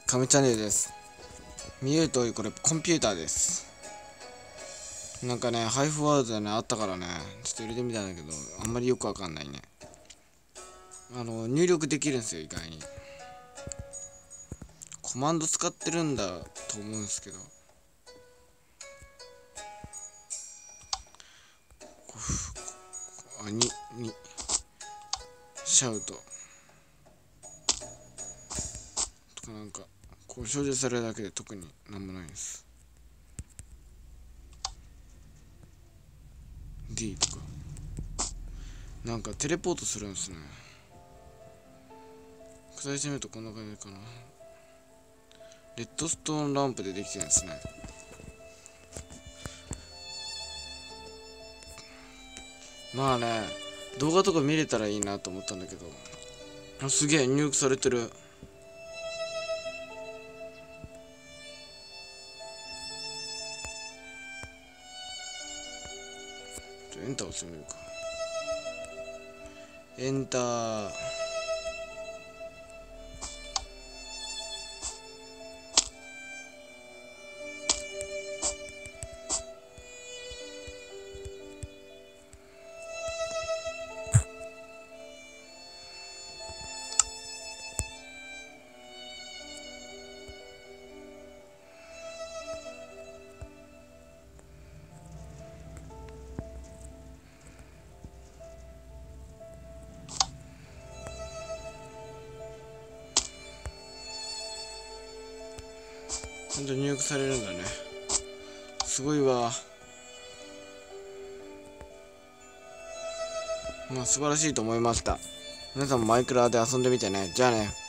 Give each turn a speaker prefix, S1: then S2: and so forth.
S1: 亀チャンネルです。見える通りこれコンピューターです。なんかね、ハイフワードでね、あったからね、ちょっと入れてみたんだけど、あんまりよくわかんないね。入力できるんですよ、意外に。コマンド使ってるんだと思うんですけど。シャウト。とかなんか、こう表示されるだけで特になんもないです。D とか。なんかテレポートするんですね。砕いてみるとこんな感じかな。レッドストーンランプでできてるんですね。まあね、動画とか見れたらいいなと思ったんだけど、すげえ入力されてる。エンターを押してみるか。エンター。ちゃんと入力されるんだね。すごいわ。まあ素晴らしいと思いました。皆さんもマイクラで遊んでみてね。じゃあね。